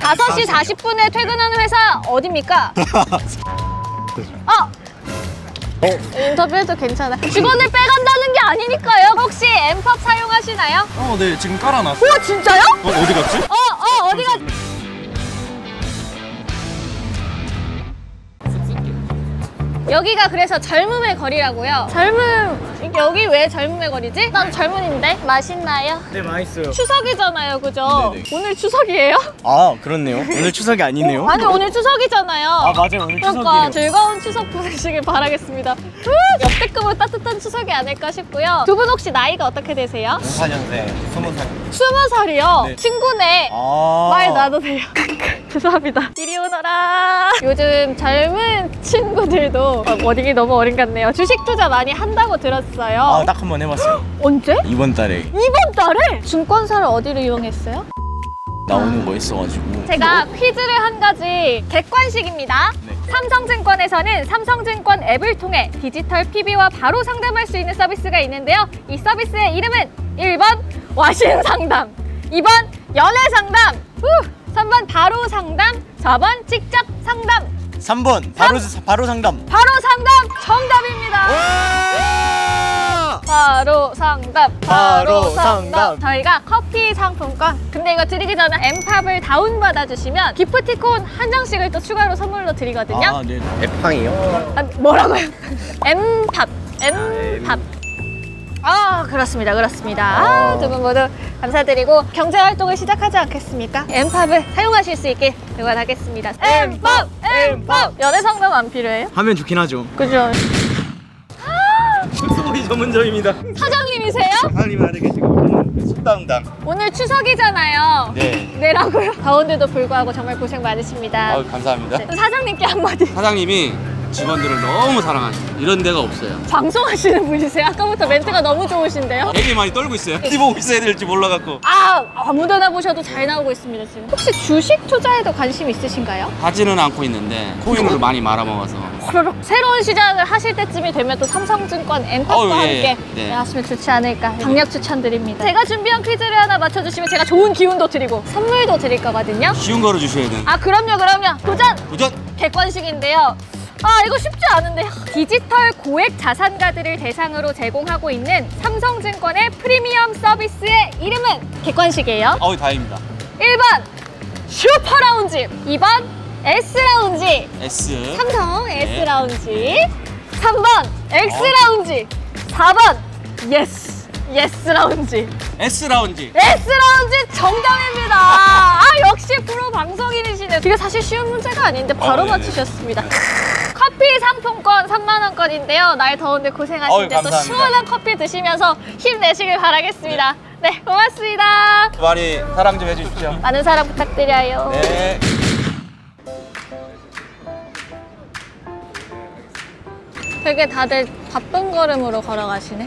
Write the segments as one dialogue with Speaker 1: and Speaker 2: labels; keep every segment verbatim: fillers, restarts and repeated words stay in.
Speaker 1: 다섯 시 사십 분에 퇴근하는 회사 어딥니까? 어! 어? 인터뷰해도 괜찮아. 직원을 빼간다는 게 아니니까요. 혹시 엠팝 사용하시나요?
Speaker 2: 어, 네. 지금 깔아놨어.
Speaker 1: 오, 진짜요?
Speaker 2: 어, 어디 갔지?
Speaker 1: 어, 어, 어디 갔지? 여기가 그래서 젊음의 거리라고요. 젊음, 여기 왜 젊음의 거리지? 난 젊은인데 맛있나요?
Speaker 2: 네, 맛있어요.
Speaker 1: 추석이잖아요, 그죠?
Speaker 2: 네네.
Speaker 1: 오늘 추석이에요?
Speaker 2: 아, 그렇네요. 오늘 추석이 아니네요.
Speaker 1: 어, 아니, 오늘 추석이잖아요.
Speaker 2: 아, 맞아요. 오늘
Speaker 1: 그러니까
Speaker 2: 추석이에요.
Speaker 1: 즐거운 추석 보내시길 바라겠습니다. 역대급으로 따뜻한 추석이 아닐까 싶고요. 두 분 혹시 나이가 어떻게 되세요?
Speaker 2: 사 년생, 스무 살.
Speaker 1: 스무 살이요?
Speaker 2: 네.
Speaker 1: 친구네.
Speaker 2: 아
Speaker 1: 말 놔도 돼요. 죄송합니다. 이리 오너라. 요즘 젊은 친구들도 어린이 너무 어린 것 같네요. 주식 투자 많이 한다고 들었어요.
Speaker 2: 아, 딱 한 번 해봤어요.
Speaker 1: 언제?
Speaker 2: 이번 달에
Speaker 1: 이번 달에? 증권사를 어디로 이용했어요?
Speaker 2: 나오는 거 있어가지고.
Speaker 1: 제가 퀴즈를 한 가지 객관식입니다.
Speaker 2: 네.
Speaker 1: 삼성증권에서는 삼성증권 앱을 통해 디지털 피비와 바로 상담할 수 있는 서비스가 있는데요. 이 서비스의 이름은 일 번 와신 상담, 이 번 연애 상담, 후, 삼 번 바로 상담, 사 번 직접 상담.
Speaker 2: 삼 번 바로 바로 상담.
Speaker 1: 바로 상담 정답입니다. 바로 상담, 바로
Speaker 2: 바로
Speaker 1: 상담.
Speaker 2: 상담.
Speaker 1: 저희가 커피 상품권. 근데 이거 드리기 전에 엠팝을 다운받아 주시면 기프티콘 한 장씩을 또 추가로 선물로 드리거든요.
Speaker 2: 아, 네. 앱팡이요?
Speaker 1: 아, 뭐라고요? 엠팝, 엠팝. 아, 그렇습니다, 그렇습니다. 아, 두 분 모두 감사드리고 경제활동을 시작하지 않겠습니까? 엠팝을 사용하실 수 있길 응원하겠습니다. 엠팝! 엠팝! 연애 상담 안 필요해요?
Speaker 2: 하면 좋긴 하죠.
Speaker 1: 그죠?
Speaker 2: 소리 전문점입니다.
Speaker 1: 사장님이세요?
Speaker 2: 사장님 안에 계시고 식당당.
Speaker 1: 오늘 추석이잖아요.
Speaker 2: 네.
Speaker 1: 네라고요? 더운데도 불구하고 정말 고생 많으십니다.
Speaker 3: 아유, 감사합니다.
Speaker 1: 네, 사장님께 한마디.
Speaker 3: 사장님이 직원들을 너무 사랑하시죠. 이런 데가 없어요.
Speaker 1: 방송하시는 분이세요? 아까부터 멘트가 너무 좋으신데요?
Speaker 3: 되게 많이 떨고 있어요. 어디 보고 있어야 될지 몰라갖고.
Speaker 1: 아, 아무데나 보셔도 잘 나오고 있습니다, 지금. 혹시 주식 투자에도 관심 있으신가요?
Speaker 3: 하지는 않고 있는데 코인으로 많이 말아먹어서.
Speaker 1: 호로록. 새로운 시장을 하실 때쯤이 되면 또 삼성증권 엠팝과
Speaker 3: 어우, 예,
Speaker 1: 함께
Speaker 3: 예.
Speaker 1: 네, 하시면 좋지 않을까 강력 추천드립니다. 제가 준비한 퀴즈를 하나 맞춰주시면 제가 좋은 기운도 드리고 선물도 드릴 거거든요.
Speaker 3: 쉬운 거로 주셔야 돼요.
Speaker 1: 아, 그럼요, 그럼요. 도전!
Speaker 3: 도전!
Speaker 1: 객관식인데요. 아, 이거 쉽지 않은데요. 디지털 고액 자산가들을 대상으로 제공하고 있는 삼성증권의 프리미엄 서비스의 이름은 객관식이에요.
Speaker 3: 어우, 다행입니다.
Speaker 1: 일 번 슈퍼라운지, 이 번 S라운지,
Speaker 3: S.
Speaker 1: 삼성
Speaker 3: 네.
Speaker 1: S라운지, 삼 번 X라운지, 사 번 예스, 예스라운지.
Speaker 3: S라운지.
Speaker 1: S라운지 정답입니다. 아, 역시 프로 방송인이시네요. 이게 사실 쉬운 문제가 아닌데 바로
Speaker 3: 어, 네네.
Speaker 1: 맞추셨습니다. 커피 상품권 삼만 원권인데요. 날 더운데 고생하시는데
Speaker 3: 어이,
Speaker 1: 또
Speaker 3: 감사합니다.
Speaker 1: 시원한 커피 드시면서 힘내시길 바라겠습니다. 네, 고맙습니다.
Speaker 3: 많이 사랑 좀 해주십시오.
Speaker 1: 많은 사랑 부탁드려요.
Speaker 3: 네.
Speaker 1: 되게 다들 바쁜 걸음으로 걸어가시네.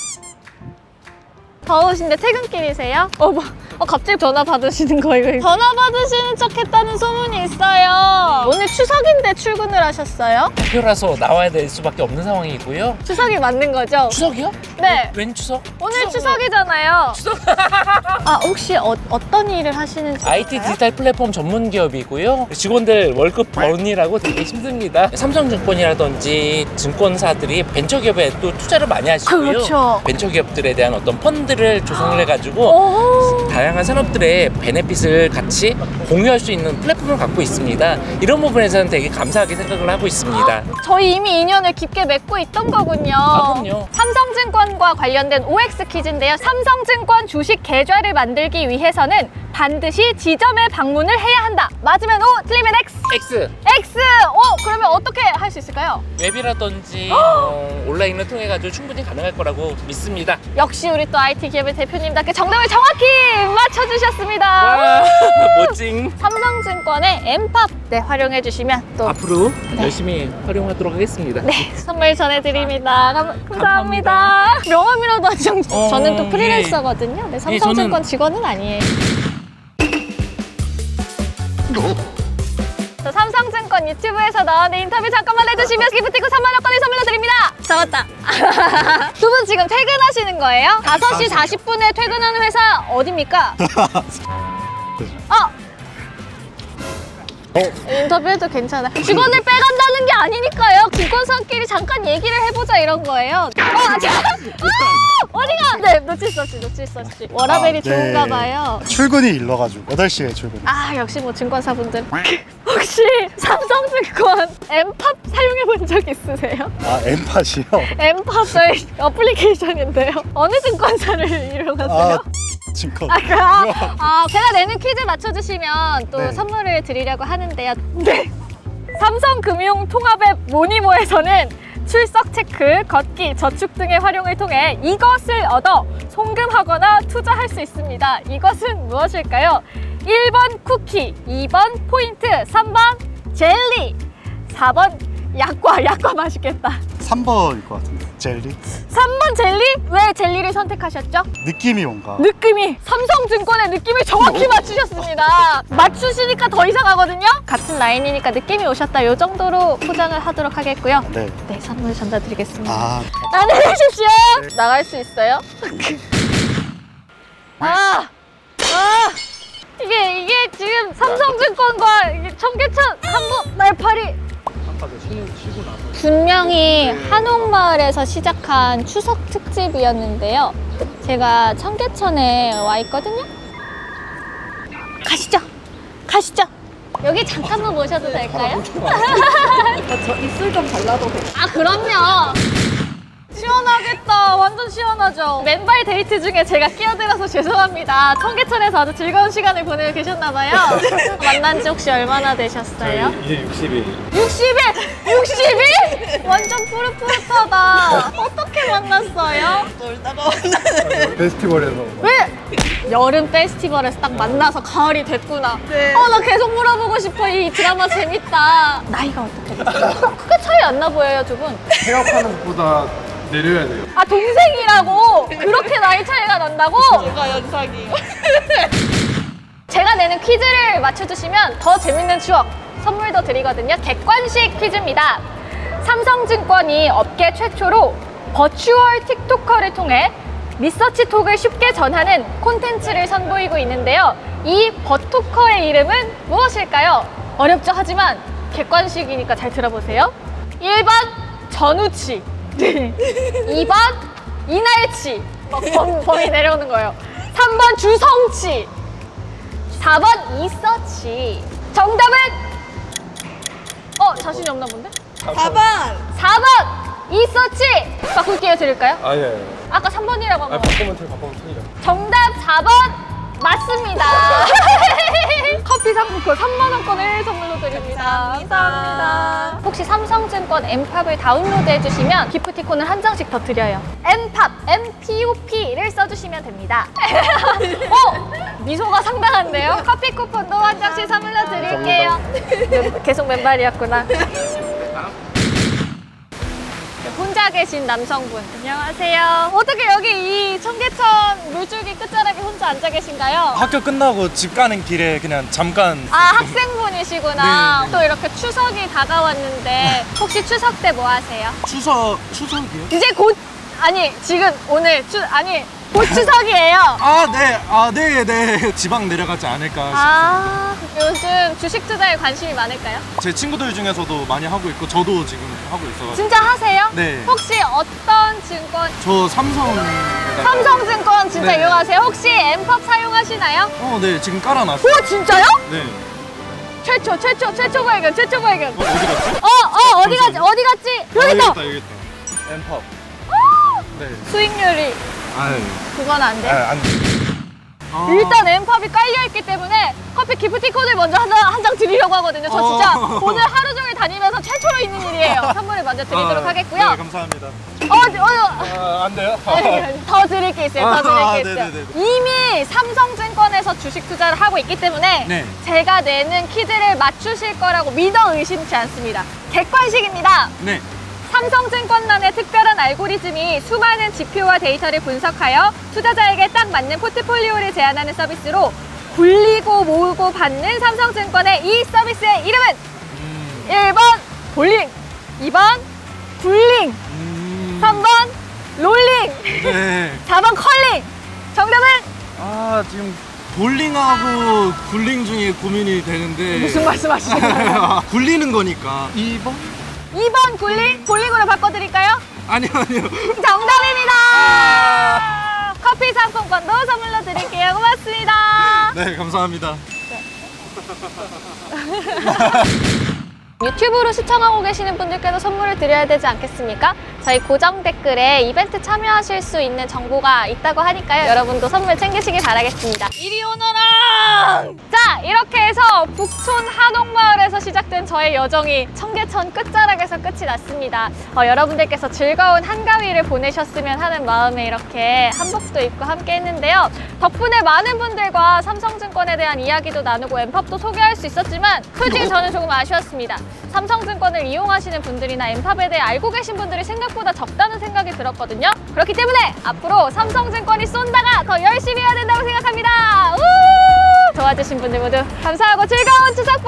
Speaker 1: 더우신데 퇴근길이세요? 어, 뭐, 어, 갑자기 전화 받으시는 거예요? 전화 받으시는 척 했다는 소문이 있어요. 오늘 추석인데 출근을 하셨어요?
Speaker 4: 대표라서 나와야 될 수밖에 없는 상황이고요.
Speaker 1: 추석이 맞는 거죠?
Speaker 4: 추석이요?
Speaker 1: 네.
Speaker 4: 웬 추석?
Speaker 1: 오늘 추석이잖아요.
Speaker 4: 추석?
Speaker 1: 아, 혹시 어, 어떤 일을 하시는지
Speaker 4: 아이티
Speaker 1: 알아요?
Speaker 4: 디지털 플랫폼 전문 기업이고요. 직원들 월급 버니라고 되게 힘듭니다. 삼성증권이라든지 증권사들이 벤처기업에 또 투자를 많이 하시고요.
Speaker 1: 그렇죠.
Speaker 4: 벤처기업들에 대한 어떤 펀드를 조성을 해가지고
Speaker 1: 오.
Speaker 4: 다양한 산업들의 베네핏을 같이 공유할 수 있는 플랫폼을 갖고 있습니다. 이런 부분에서는 되게 감사하게 생각을 하고 있습니다.
Speaker 1: 저희 이미 인연을 깊게 맺고 있던 거군요.
Speaker 4: 아, 그럼요.
Speaker 1: 삼성증권과 관련된 오엑스 퀴즈인데요. 삼성증권 주식 계좌를 만들기 위해서는 반드시 지점에 방문을 해야 한다. 맞으면 O, 틀리면 X.
Speaker 4: X!
Speaker 1: X! 어, 그러면 어떻게 할 수 있을까요?
Speaker 4: 웹이라든지 어, 온라인을 통해 가지고 충분히 가능할 거라고 믿습니다.
Speaker 1: 역시 우리 또 아이티 기업의 대표님답게 정답을 정확히 맞춰주셨습니다.
Speaker 4: 와, 멋징.
Speaker 1: 삼성증권의 엠팝 네, 활용해 주시면 또
Speaker 4: 앞으로 열심히 활용하도록 하겠습니다.
Speaker 1: 네, 선물 전해드립니다. 감, 감사합니다. 명함이라도 한 장.
Speaker 4: 어,
Speaker 1: 저는 또 프리랜서거든요. 네, 삼성증권
Speaker 4: 저는-
Speaker 1: 직원은 아니에요. 저 삼성증권 유튜브에서 나오는 인터뷰 잠깐만 해주시면 기프티콘 삼만 원권을 선물로 드립니다. 잡았다. 두 분 지금 퇴근하시는 거예요? 다섯 시 사십 분에 퇴근하는 회사 어딥니까? 어! 인터뷰해도 괜찮아. 직원을 빼간다는 게 아니니까요. 증권사끼리 잠깐 얘기를 해보자 이런 거예요. 어, 자, 아! 어디가? 네, 놓칠 수 없이, 놓칠 수 없이. 워라벨이
Speaker 5: 아, 네.
Speaker 1: 좋은가 봐요.
Speaker 5: 출근이 일러가지고 여덟 시에 출근.
Speaker 1: 아, 역시 뭐 증권사분들. 혹시 삼성증권 엠팝 사용해본 적 있으세요?
Speaker 5: 아, 엠팟이요?
Speaker 1: 엠팝 저희 어플리케이션인데요. 어느 증권사를 이용하세요?
Speaker 5: 아, 증권.
Speaker 1: 아, 그, 아, 아, 제가 내는 퀴즈 맞춰주시면 또
Speaker 5: 네.
Speaker 1: 선물을 드리려고 하는데요. 네. 삼성금융통합앱 모니모에서는 출석 체크, 걷기, 저축 등의 활용을 통해 이것을 얻어 송금하거나 투자할 수 있습니다. 이것은 무엇일까요? 일 번 쿠키, 이 번 포인트, 삼 번 젤리, 사 번 약과. 약과 맛있겠다.
Speaker 5: 삼 번일 것 같은데. 젤리?
Speaker 1: 삼 번 젤리? 왜 젤리를 선택하셨죠?
Speaker 5: 느낌이 뭔가.
Speaker 1: 느낌이 삼성증권의 느낌을 정확히 맞추셨습니다. 맞추시니까 더 이상하거든요. 같은 라인이니까 느낌이 오셨다. 요 정도로 포장을 하도록 하겠고요.
Speaker 5: 네.
Speaker 1: 네, 선물 전달드리겠습니다.
Speaker 5: 아,
Speaker 1: 안녕히 계십시오. 나갈 수 있어요? 아, 아, 이게 이게 지금 삼성증권과 이게 청계천 한복 날파리. 분명히 한옥마을에서 시작한 추석 특집이었는데요. 제가 청계천에 와 있거든요. 가시죠. 가시죠. 여기 잠깐만 모셔도 될까요?
Speaker 6: 저 입술 좀 발라도 돼요?
Speaker 1: 아, 그럼요. 시원하겠다. 완전 시원하죠. 맨발 데이트 중에 제가 끼어들어서 죄송합니다. 청계천에서 아주 즐거운 시간을 보내고 계셨나봐요. 만난 지 혹시 얼마나 되셨어요?
Speaker 2: 이제 육십 일.
Speaker 1: 육십 일! 육십 일? 완전 푸릇푸릇하다. 어떻게 만났어요?
Speaker 6: 놀다가 만나는.
Speaker 2: 페스티벌에서.
Speaker 1: 왜? 여름 페스티벌에서 딱 만나서 가을이 됐구나.
Speaker 6: 네.
Speaker 1: 어, 나 계속 물어보고 싶어. 이 드라마 재밌다. 나이가 어떻게 되세요? 크게 차이 안 나 보여요, 두 분.
Speaker 2: 생각하는 것보다 내려야 돼요.
Speaker 1: 아, 동생이라고? 그렇게 나이 차이가 난다고?
Speaker 6: 제가 연상이에요.
Speaker 1: 제가 내는 퀴즈를 맞춰주시면 더 재밌는 추억, 선물도 드리거든요. 객관식 퀴즈입니다. 삼성증권이 업계 최초로 버추얼 틱토커를 통해 리서치 톡을 쉽게 전하는 콘텐츠를 선보이고 있는데요. 이 버토커의 이름은 무엇일까요? 어렵죠? 하지만 객관식이니까 잘 들어보세요. 일 번 전우치, 이 번 이날치, 막 범, 범이 내려오는 거예요. 삼 번 주성치, 사 번 이서치. 정답은? 어, 자신이 없나 본데?
Speaker 6: 사 번!
Speaker 1: 사 번 이서치. 바꿀 기회 드릴까요?
Speaker 2: 아니, 아니.
Speaker 1: 아까 삼 번이라고 한 거.
Speaker 2: 바꾸면 돼, 바꾸면 틀려.
Speaker 1: 정답 사 번 맞습니다. 커피 상품권 삼만 원권을 선물로 드립니다. 감사합니다. 혹시 삼성증권 엠팝을 다운로드해 주시면 기프티콘을 한 장씩 더 드려요. 엠팝, 엠피오피를 써주시면 됩니다. 어? 미소가 상당한데요? 커피 쿠폰도 한 장씩 선물로 드릴게요. 계속 맨발이었구나. 혼자 계신 남성분, 안녕하세요. 어떻게 여기 이 청계천 물줄기 끝자락에 혼자 앉아 계신가요?
Speaker 7: 학교 끝나고 집 가는 길에 그냥 잠깐.
Speaker 1: 아, 학생분이시구나.
Speaker 7: 네, 네.
Speaker 1: 또 이렇게 추석이 다가왔는데 혹시 추석 때 뭐 하세요?
Speaker 7: 추석 추석이요?
Speaker 1: 이제 곧, 아니 지금 오늘 추 아니 곧 추석이에요.
Speaker 7: 아, 네, 아, 네, 네. 지방 내려가지 않을까.
Speaker 1: 아, 요즘 주식 투자에 관심이 많을까요?
Speaker 7: 제 친구들 중에서도 많이 하고 있고 저도 지금 하고 있어가지고.
Speaker 1: 진짜 하세요?
Speaker 7: 네.
Speaker 1: 혹시 어떤 증권?
Speaker 7: 저 삼성.
Speaker 1: 삼성증권 진짜
Speaker 7: 네.
Speaker 1: 이용하세요? 혹시 엠팝 사용하시나요?
Speaker 7: 어, 네, 지금 깔아놨어요.
Speaker 1: 오, 진짜요?
Speaker 7: 네.
Speaker 1: 최초, 최초, 최초 발견, 최초 발견.
Speaker 7: 어, 어디 갔지?
Speaker 1: 어, 어, 어디 갔지? 어디 갔지? 여기
Speaker 7: 아,
Speaker 1: 있다.
Speaker 7: 여기 있다, 여기 있다. 엠팝. 네.
Speaker 1: 수익률이
Speaker 7: 아유.
Speaker 1: 그건 안 돼.
Speaker 7: 아, 안 돼. 아.
Speaker 1: 일단 엠팝이 깔려있기 때문에 커피 기프티콘을 먼저 한 장 한 장 드리려고 하거든요. 저 진짜
Speaker 7: 어.
Speaker 1: 오늘 하루 종일 다니면서 최초로 있는 일이에요. 선물을 먼저 드리도록
Speaker 7: 아,
Speaker 1: 하겠고요.
Speaker 7: 네, 감사합니다.
Speaker 1: 어, 어,
Speaker 7: 아, 안 돼요?
Speaker 1: 어, 더 드릴 게 있어요. 더 드릴
Speaker 7: 아,
Speaker 1: 게 있어요.
Speaker 7: 네네네.
Speaker 1: 이미 삼성증권에서 주식 투자를 하고 있기 때문에
Speaker 7: 네.
Speaker 1: 제가 내는 퀴즈를 맞추실 거라고 믿어 의심치 않습니다. 객관식입니다.
Speaker 7: 네.
Speaker 1: 삼성증권만의 특별한 알고리즘이 수많은 지표와 데이터를 분석하여 투자자에게 딱 맞는 포트폴리오를 제안하는 서비스로 굴리고 모으고 받는 삼성증권의 이 서비스의 이름은
Speaker 7: 음.
Speaker 1: 일 번 볼링, 이 번 굴링,
Speaker 7: 음.
Speaker 1: 삼 번 롤링,
Speaker 7: 네.
Speaker 1: 사 번 컬링. 정답은
Speaker 7: 아, 지금 볼링하고 굴링 중에 고민이 되는데
Speaker 1: 무슨 말씀하시는 거예요?
Speaker 7: 굴리는 거니까 이 번?
Speaker 1: 이 번 볼링? 볼링으로 바꿔드릴까요?
Speaker 7: 아니요 아니요.
Speaker 1: 정답입니다! 커피 상품권도 선물로 드릴게요. 고맙습니다.
Speaker 7: 네 감사합니다.
Speaker 1: 유튜브로 시청하고 계시는 분들께도 선물을 드려야 되지 않겠습니까? 저희 고정 댓글에 이벤트 참여하실 수 있는 정보가 있다고 하니까요. 여러분도 선물 챙기시길 바라겠습니다. 이리 오너라! 자, 이렇게 해서 북촌 한옥마을에서 시작된 저의 여정이 청계천 끝자락에서 끝이 났습니다. 어, 여러분들께서 즐거운 한가위를 보내셨으면 하는 마음에 이렇게 한복도 입고 함께 했는데요. 덕분에 많은 분들과 삼성증권에 대한 이야기도 나누고 엠팝도 소개할 수 있었지만 솔직히 저는 조금 아쉬웠습니다. 삼성증권을 이용하시는 분들이나 엠팝에 대해 알고 계신 분들이 생각보다 적다는 생각이 들었거든요. 그렇기 때문에 앞으로 삼성증권이 쏜다가 더 열심히 해야 된다고 생각합니다. 우! 도와주신 분들 모두 감사하고 즐거운 추석